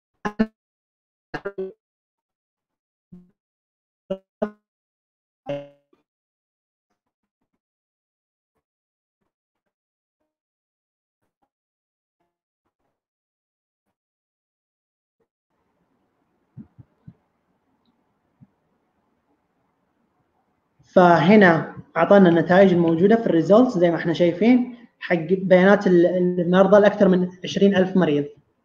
فهنا اعطانا النتائج الموجوده في الريزلتس زي ما احنا شايفين حق بيانات المرضى الاكثر من عشرين ألف مريض.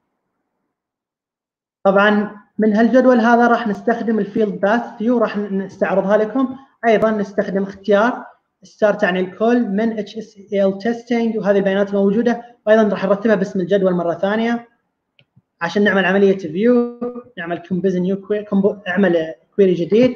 طبعا من هالجدول هذا راح نستخدم الفيلد باث فيو، راح نستعرضها لكم. ايضا نستخدم اختيار ستار تعني الكل من اتش اس ال تيستينج، وهذه البيانات الموجوده، وايضا راح نرتبها باسم الجدول مره ثانيه عشان نعمل عمليه فيو، نعمل كومبوز نيو كويري، اعمل كويري جديد.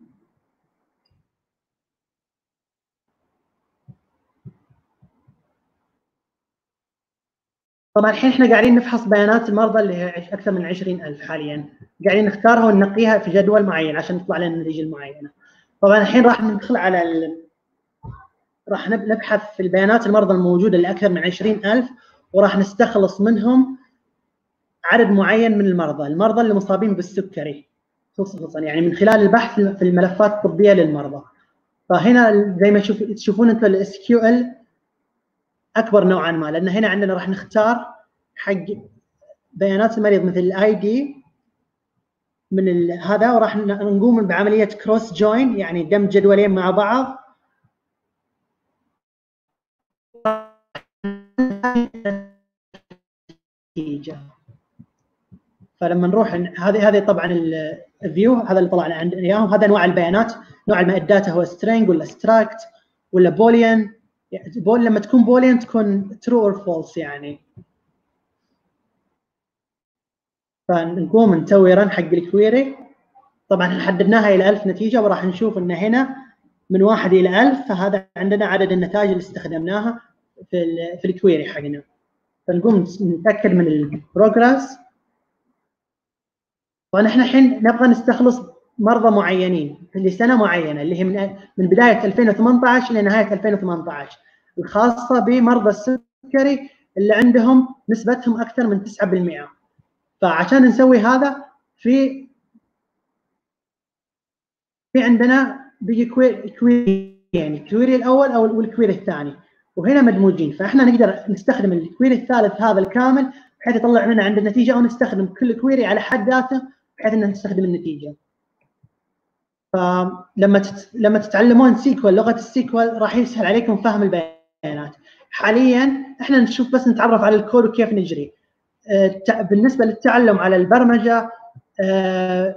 طبعا الحين احنا قاعدين نفحص بيانات المرضى اللي هي اكثر من عشرين ألف حاليا، قاعدين نختارها وننقيها في جدول معين عشان تطلع لنا النتيجه المعينه. طبعا الحين راح ندخل على ال... راح نبحث في البيانات المرضى الموجوده اللي اكثر من عشرين ألف، وراح نستخلص منهم عدد معين من المرضى، المرضى اللي مصابين بالسكري خصوصا، يعني من خلال البحث في الملفات الطبيه للمرضى. فهنا زي ما تشوف تشوفون انتم الاس كيو ال اكبر نوعا ما، لان هنا عندنا راح نختار حق بيانات المريض مثل الاي دي من هذا، وراح نقوم بعمليه كروس جوين، يعني دمج جدولين مع بعض. فلما نروح هذه هذه طبعا الفيو هذا اللي طلعنا عندنا اياهم. هذا انواع البيانات، نوع الداتا هو سترينج ولا ستراكت ولا بوليان. بول لما تكون بوليان تكون ترو اور فولس يعني. فنقوم نسوي رن حق الكويري. طبعا حددناها الى ألف نتيجه، وراح نشوف ان هنا من واحد الى ألف، فهذا عندنا عدد النتائج اللي استخدمناها في في الكويري حقنا. فنقوم نتاكد من البروجرس. ونحن الحين نبغى نستخلص مرضى معينين لسنه معينه اللي هي من من بدايه ألفين وثمانية عشر الى نهايه ألفين وثمانية عشر، الخاصه بمرضى السكري اللي عندهم نسبتهم اكثر من تسعة بالمئة. فعشان نسوي هذا في في عندنا بيجي كويري، يعني الكويري الاول او والكويري الثاني، وهنا مدموجين. فاحنا نقدر نستخدم الكويري الثالث هذا الكامل بحيث يطلع لنا عند النتيجه، او نستخدم كل كويري على حد ذاته بحيث ان نستخدم النتيجه. فلما تت... لما تتعلمون سيكوال، لغه السيكوال راح يسهل عليكم فهم البيانات. حاليا احنا نشوف بس نتعرف على الكود وكيف نجري. أه بالنسبه للتعلم على البرمجه، أه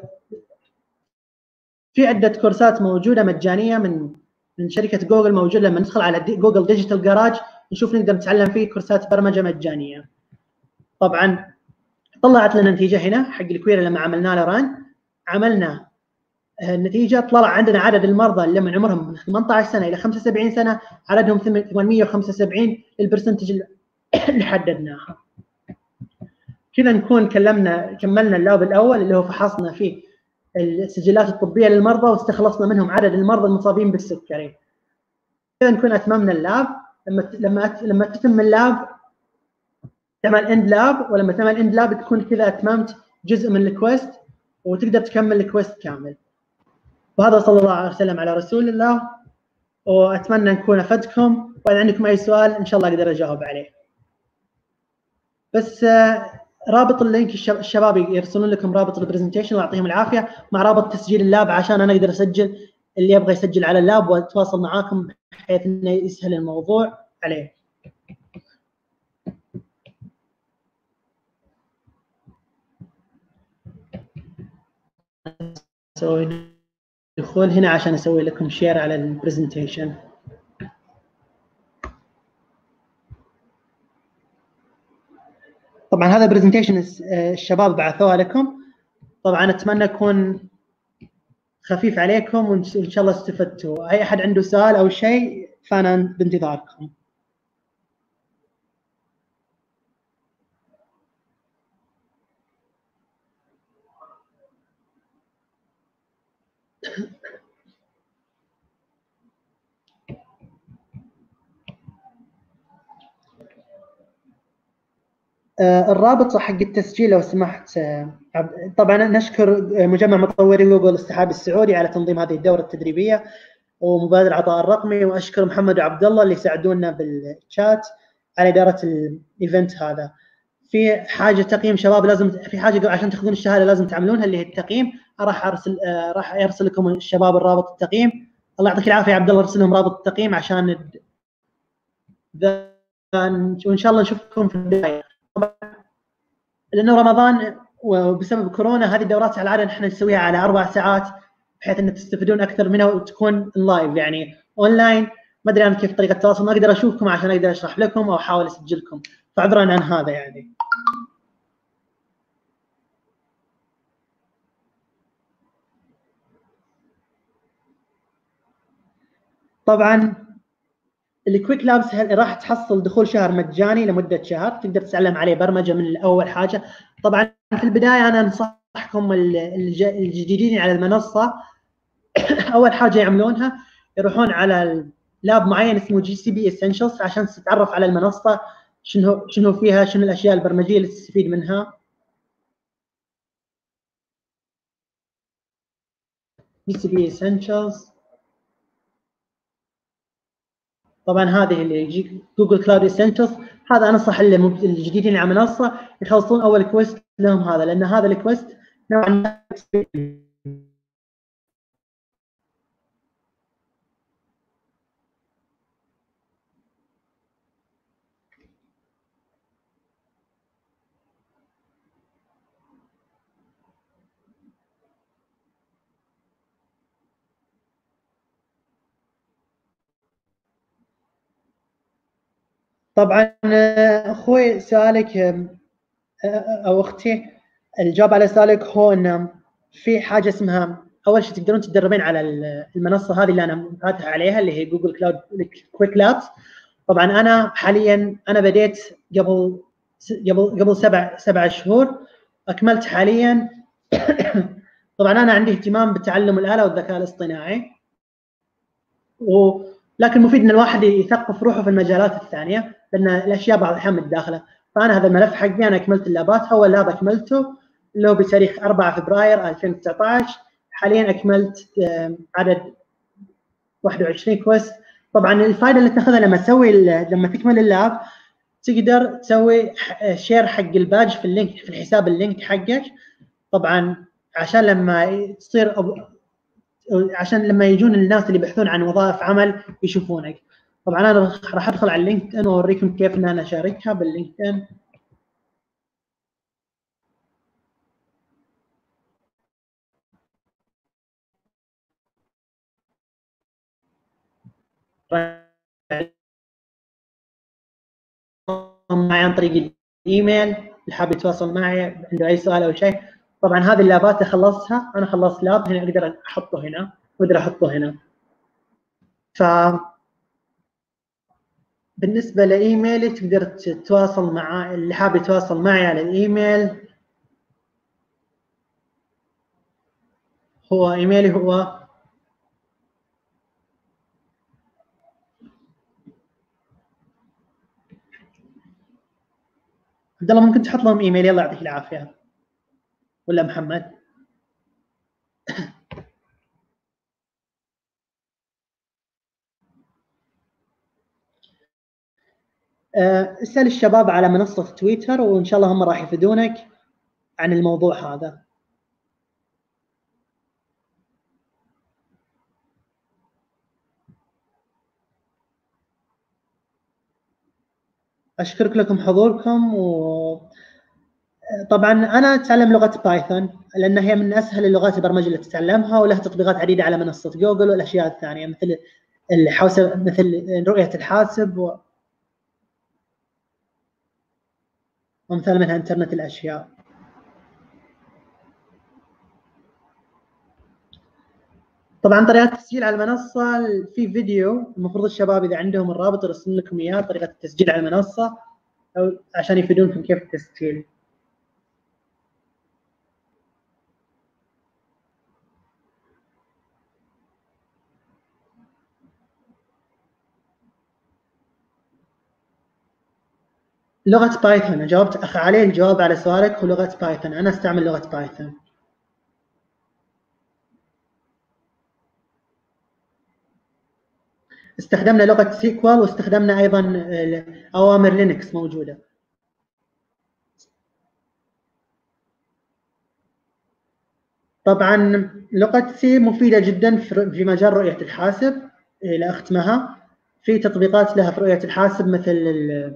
في عده كورسات موجوده مجانيه من من شركه جوجل موجوده. لما ندخل على جوجل ديجيتال جراج نشوف نقدر نتعلم فيه كورسات برمجه مجانيه. طبعا طلعت لنا نتيجه هنا حق الكويري لما عملنا له ران، عملنا النتيجه طلع عندنا عدد المرضى اللي من عمرهم من ثمانية عشر سنه الى خمسة وسبعين سنه عددهم ثمانمئة وخمسة وسبعين للبرسنتج اللي حددناها. كذا نكون كلمنا كملنا اللاب الاول اللي هو فحصنا فيه السجلات الطبيه للمرضى واستخلصنا منهم عدد المرضى المصابين بالسكري. كذا نكون اتممنا اللاب. لما لما لما تتم اللاب تعمل اند لاب، ولما تعمل اند لاب تكون كذا اتممت جزء من الكويست وتقدر تكمل الكويست كامل. وهذا صلى الله عليه وسلم على رسول الله، واتمنى نكون افدتكم. واذا عندكم اي سؤال ان شاء الله اقدر اجاوب عليه. بس رابط اللينك الشباب يرسلون لكم رابط البرزنتيشن ويعطيهم العافيه مع رابط تسجيل اللاب عشان انا اقدر اسجل اللي يبغى يسجل على اللاب واتواصل معاكم بحيث انه يسهل الموضوع عليه. اسوي دخول هنا عشان اسوي لكم شير على البرزنتيشن. طبعا هذا برزنتيشن الشباب بعثوها لكم، طبعا اتمنى يكون خفيف عليكم وان شاء الله استفدتوا. اي احد عنده سؤال او شيء فانا بانتظاركم. الرابط حق التسجيل لو سمحت. طبعا نشكر مجمع مطوري جوجل السحاب السعودي على تنظيم هذه الدورة التدريبية ومبادرة العطاء الرقمي، واشكر محمد وعبد الله اللي ساعدونا بالشات على إدارة الايفنت هذا. في حاجة تقييم شباب، لازم في حاجة عشان تاخذون الشهادة لازم تعملونها اللي هي التقييم. راح ارسل راح يرسل لكم الشباب الرابط التقييم. الله يعطيك العافية يا عبد الله، ارسل لهم رابط التقييم عشان وان شاء الله نشوفكم في البداية. لانه رمضان وبسبب كورونا هذه الدورات على العاده نحن نسويها على اربع ساعات بحيث ان تستفيدون اكثر منها وتكون لايف يعني اونلاين. ما ادري انا كيف طريقه التواصل، ما اقدر اشوفكم عشان اقدر اشرح لكم او احاول اسجلكم، فعذرا عن هذا يعني. طبعا الكويك لابس راح تحصل دخول شهر مجاني لمده شهر، تقدر تتعلم عليه برمجه من اول حاجه. طبعا في البدايه انا انصحكم الجديدين على المنصه اول حاجه يعملونها يروحون على لاب معين اسمه جي سي بي اسينشلز عشان تتعرف على المنصه شنو شنو فيها، شنو الاشياء البرمجيه اللي تستفيد منها. جي سي بي اسينشلز طبعا هذه اللي يجيك جوجل كلاود اسينشلز. هذا انصح الجديدين على المنصه يخلصون اول كويست لهم هذا، لان هذا الكويست نوعا ما طبعا اخوي سؤالك او اختي الجواب على سؤالك هو ان في حاجه اسمها اول شيء تقدرون تتدربين على المنصه هذه اللي انا فاتح عليها اللي هي جوجل كلاود كويك لابس. طبعا انا حاليا انا بديت قبل قبل قبل سبع سبع شهور، اكملت حاليا. طبعا انا عندي اهتمام بتعلم الاله والذكاء الاصطناعي، ولكن مفيد ان الواحد يثقف روحه في المجالات الثانيه لان الاشياء بعض الاحيان متداخله. فانا هذا الملف حقي انا اكملت اللابات. اول لاب اكملته اللي هو بتاريخ أربعة فبراير ألفين وتسعة عشر، حاليا اكملت عدد واحد وعشرين كويست. طبعا الفائده اللي تاخذها لما تسوي لما تكمل اللاب تقدر تسوي شير حق الباج في اللينك في الحساب اللينك حقك، طبعا عشان لما تصير عشان لما يجون الناس اللي يبحثون عن وظائف عمل يشوفونك. طبعا انا راح ادخل على اللينكدين واوريكم كيف ان انا اشاركها باللينكدين. معي عن طريق الايميل اللي حاب يتواصل معي عنده اي سؤال او شيء. طبعا هذه اللابات خلصتها، انا خلصت لاب هنا اقدر احطه هنا واقدر احطه هنا. ف بالنسبه لايميلي تقدر تتواصل مع اللي حاب يتواصل معي على الايميل. هو ايميلي هو عبد الله، ممكن تحط لهم ايميل يلا يعطيك العافيه، ولا محمد؟ اسأل الشباب على منصة تويتر وإن شاء الله هم راح يفيدونك عن الموضوع هذا. أشكرك لكم حضوركم. وطبعا أنا أتعلم لغة بايثون لأن هي من أسهل اللغات البرمجة اللي تتعلمها، ولها تطبيقات عديدة على منصة جوجل والأشياء الثانية مثل الحوسبة، مثل رؤية الحاسب و... ومثال منها إنترنت الأشياء. طبعا طريقة التسجيل على المنصة في فيديو، المفروض الشباب إذا عندهم الرابط يرسل لكم إياه، طريقة التسجيل على المنصة أو عشان يفيدونكم كيف التسجيل. لغة بايثون، جاوبت أخ علي، الجواب على سؤالك هو لغة بايثون. أنا أستعمل لغة بايثون. استخدمنا لغة سيكوال واستخدمنا أيضا أوامر لينكس موجودة. طبعا لغة سي مفيدة جدا في مجال رؤية الحاسب إلى أخت مها. في تطبيقات لها في رؤية الحاسب مثل ال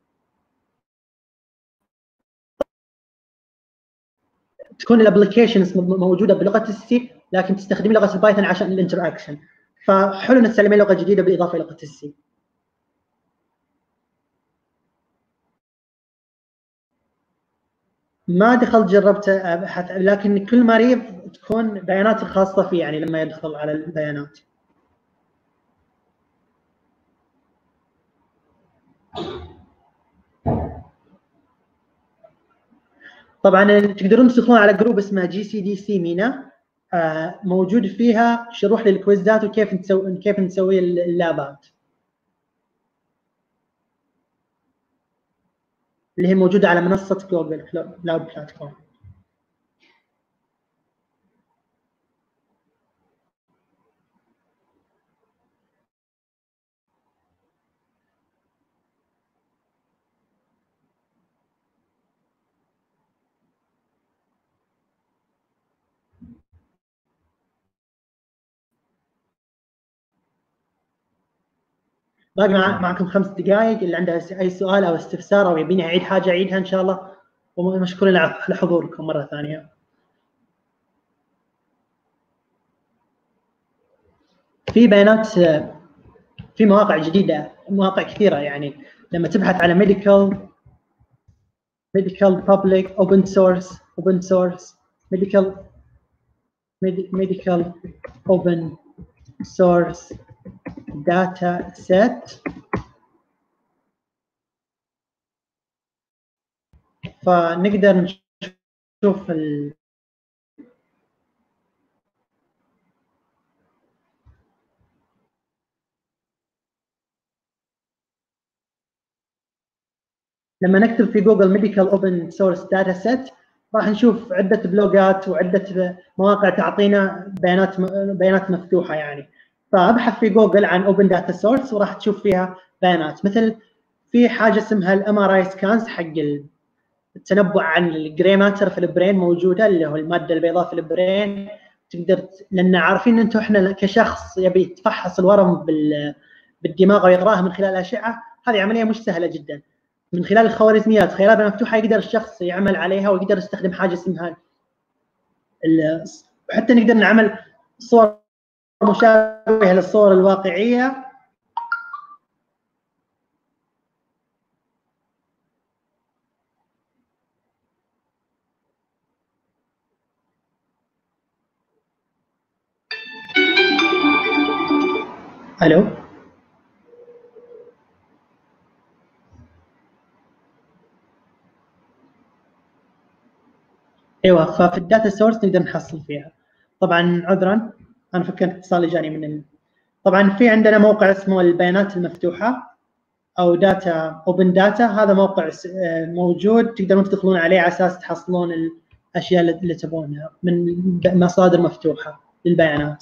تكون الابلكيشنز موجودة بلغة السي لكن تستخدم لغة البايثون عشان الانتراكشن، فحلو نتعلم لغة جديدة بالإضافة إلى لغة السي. ما دخلت جربت أبحث، لكن كل مريض تكون بيانات الخاصة فيه يعني لما يدخل على البيانات. طبعا تقدرون تدخلون على جروب اسمه جي سي دي سي مينا، موجود فيها شروح للكويزات وكيف نسوي كيف نسوي اللابات اللي هي موجودة على منصة جوجل كلاود بلاتفورم. باقي معكم خمس دقائق، اللي عنده أي سؤال أو استفسار أو يبيني أعيد حاجة أعيدها إن شاء الله، ومشكورين لحضوركم مرة ثانية. في بيانات في مواقع جديدة، مواقع كثيرة يعني لما تبحث على medical medical public open source open source medical medical open source data set، فنقدر نشوف ال لما نكتب في جوجل ميديكال اوبن سورس داتا سيت راح نشوف عده بلوجات وعده مواقع تعطينا بيانات بيانات مفتوحه يعني. فابحث في جوجل عن اوبن داتا سورس وراح تشوف فيها بيانات، مثل في حاجه اسمها الام ار اي سكانز حق التنبؤ عن الجري ماتر في البرين موجوده، اللي هو الماده البيضاء في البرين. تقدر لان عارفين انتم احنا كشخص يبي يتفحص الورم بالدماغ ويقراه من خلال الاشعه، هذه عمليه مش سهله جدا. من خلال الخوارزميات خيارات مفتوحه يقدر الشخص يعمل عليها ويقدر يستخدم حاجه اسمها حتى نقدر نعمل صور مشابهه للصور الواقعيه. الو ايوه، ففي الداتا سورس نقدر نحصل فيها. طبعا عذرا انا فكرت اتصالي جاني من ال... طبعا في عندنا موقع اسمه البيانات المفتوحه او داتا اوبن داتا، هذا موقع موجود تقدرون تدخلون عليه على اساس تحصلون الاشياء اللي تبونها من مصادر مفتوحه للبيانات.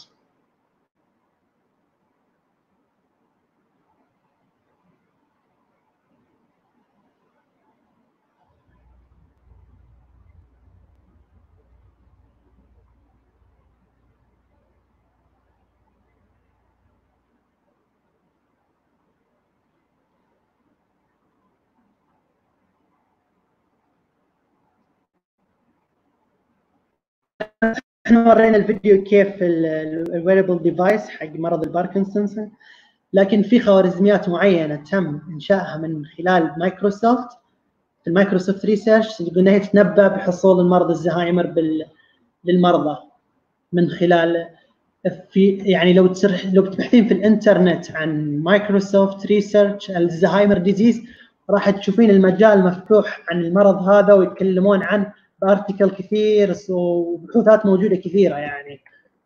احنا ورينا الفيديو كيف الويربل ديفايس حق مرض الباركنسونز، لكن في خوارزميات معينه تم انشائها من خلال مايكروسوفت في المايكروسوفت ريسيرش، قلنا هي تتنبأ بحصول المرض الزهايمر بال للمرضى من خلال في يعني لو تسرح لو بتبحثين في الانترنت عن مايكروسوفت ريسيرش الزهايمر ديزيز راح تشوفين المجال مفتوح عن المرض هذا، ويتكلمون عن بارتيكل كثير وبحوثات موجوده كثيره يعني.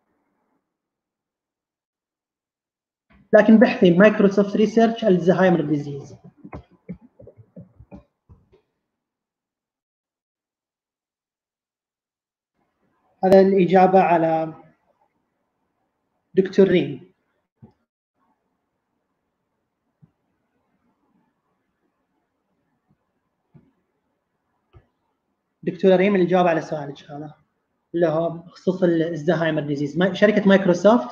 لكن بحثي مايكروسوفت ريسيرش الزهايمر ديزيز. هذا الإجابة على دكتور ريم. دكتورة ريم الإجابة على سؤالك هذا اللي هو بخصوص الزهايمر ديزيز. شركة مايكروسوفت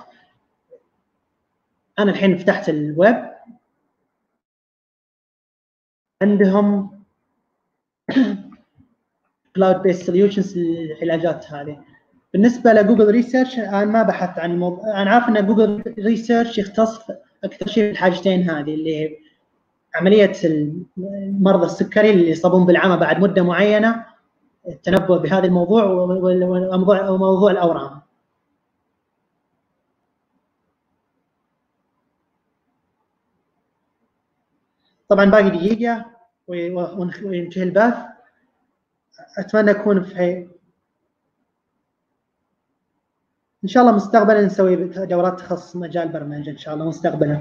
أنا الحين فتحت الويب، عندهم كلاود بيست سوليوشنز للعلاجات هذه. بالنسبه لجوجل ريسيرش انا ما بحثت عن الموضوع، انا عارف ان جوجل ريسيرش يختص اكثر شيء في الحاجتين هذه اللي هي عمليه مرضى السكري اللي يصابون بالعمى بعد مده معينه، التنبؤ بهذا الموضوع وموضوع وموضوع الاورام. طبعا باقي دقيقه وينتهي البث. اتمنى اكون في ان شاء الله مستقبلا نسوي دورات تخصص مجال البرمجه ان شاء الله مستقبلا.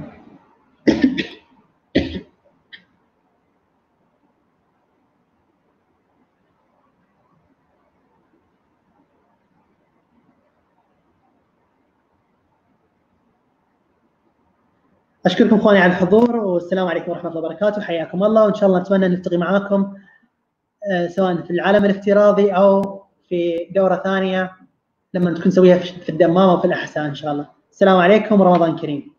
اشكركم اخواني على الحضور، والسلام عليكم ورحمه الله وبركاته. حياكم الله، وان شاء الله نتمنى نلتقي معاكم سواء في العالم الافتراضي او في دوره ثانيه لما تكون نسويها في الدمام او في الاحساء ان شاء الله. السلام عليكم ورمضان كريم.